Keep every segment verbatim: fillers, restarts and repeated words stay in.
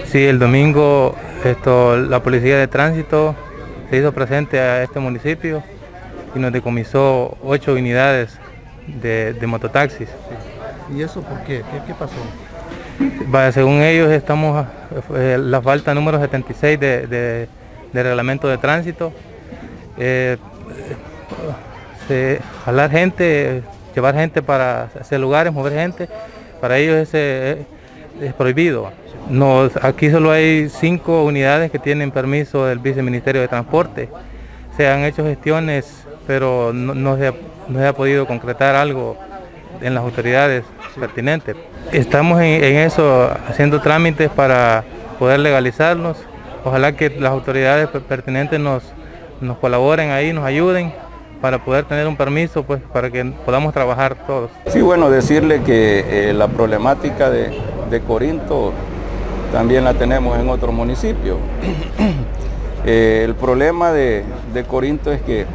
Sí, el domingo esto, la policía de tránsito se hizo presente a este municipio y nos decomisó ocho unidades de, de mototaxis. ¿Y eso por qué? ¿Qué, qué pasó? Vaya, según ellos estamos eh, la falta número setenta y seis de, de, de reglamento de tránsito. Eh, se, jalar gente, llevar gente para hacer lugares, mover gente, para ellos es, es, es prohibido. Nos, aquí solo hay cinco unidades que tienen permiso del Viceministerio de Transporte. Se han hecho gestiones, pero no, no, se, ha, no se ha podido concretar algo en las autoridades pertinentes. Estamos en, en eso, haciendo trámites para poder legalizarlos. Ojalá que las autoridades pertinentes nos, nos colaboren ahí, nos ayuden para poder tener un permiso, pues, para que podamos trabajar todos. Sí, bueno, decirle que eh, la problemática de, de Corinto también la tenemos en otros municipios. eh, el problema de, de Corinto es que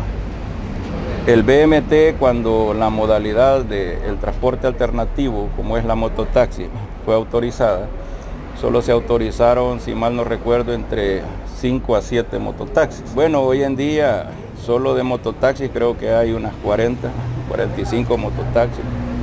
el B M T, cuando la modalidad del transporte alternativo, como es la mototaxi, fue autorizada, solo se autorizaron, si mal no recuerdo, entre cinco a siete mototaxis. Bueno, hoy en día, solo de mototaxis creo que hay unas cuarenta, cuarenta y cinco mototaxis.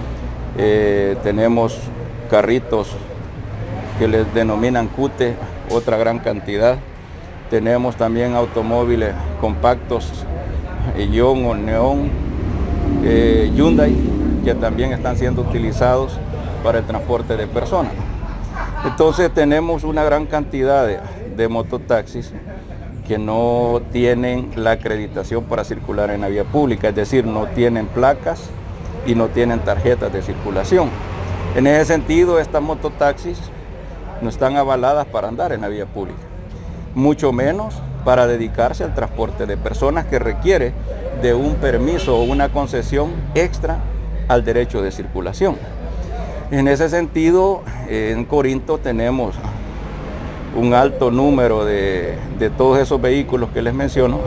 Eh, tenemos carritos que les denominan cute, otra gran cantidad. Tenemos también automóviles compactos, Ion o Neon, eh, Hyundai, que también están siendo utilizados para el transporte de personas. Entonces tenemos una gran cantidad de, de mototaxis que no tienen la acreditación para circular en la vía pública, es decir, no tienen placas y no tienen tarjetas de circulación. En ese sentido, estas mototaxis no están avaladas para andar en la vía pública, mucho menos para dedicarse al transporte de personas, que requiere de un permiso o una concesión extra al derecho de circulación. En ese sentido, en Corinto tenemos un alto número de, de todos esos vehículos que les menciono.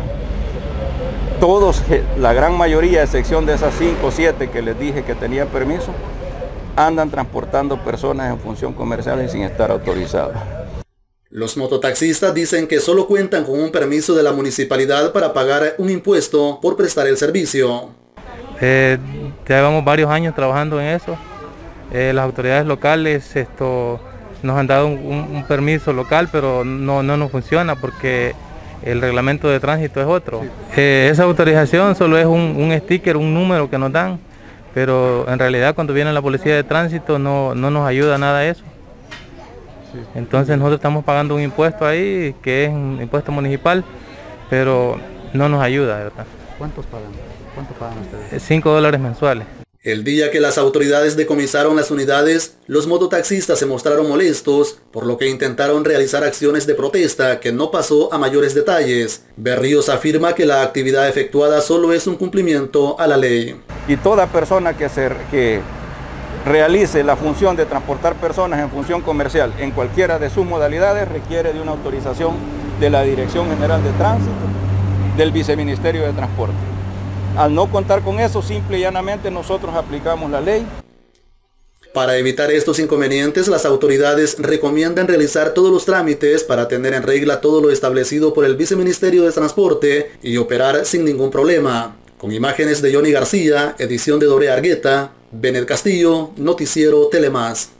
Todos, la gran mayoría, a excepción de esas cinco o siete que les dije que tenían permiso, andan transportando personas en función comercial y sin estar autorizados. Los mototaxistas dicen que solo cuentan con un permiso de la municipalidad para pagar un impuesto por prestar el servicio. Eh, ya llevamos varios años trabajando en eso. Eh, las autoridades locales esto, nos han dado un, un, un permiso local, pero no, no nos funciona porque el reglamento de tránsito es otro. Eh, esa autorización solo es un, un sticker, un número que nos dan, pero en realidad cuando viene la policía de tránsito no, no nos ayuda nada a eso. Entonces nosotros estamos pagando un impuesto ahí, que es un impuesto municipal, pero no nos ayuda, de verdad. ¿Cuántos pagan? ¿Cuánto pagan ustedes? Cinco dólares mensuales. El día que las autoridades decomisaron las unidades, los mototaxistas se mostraron molestos, por lo que intentaron realizar acciones de protesta que no pasó a mayores detalles. Berríos afirma que la actividad efectuada solo es un cumplimiento a la ley. Y toda persona que se... Que realice la función de transportar personas en función comercial en cualquiera de sus modalidades requiere de una autorización de la Dirección General de Tránsito, del Viceministerio de Transporte. Al no contar con eso, simple y llanamente nosotros aplicamos la ley. Para evitar estos inconvenientes, las autoridades recomiendan realizar todos los trámites para tener en regla todo lo establecido por el Viceministerio de Transporte y operar sin ningún problema. Con imágenes de Johnny García, edición de Dore Argueta, Benet Castillo, Noticiero Telemás.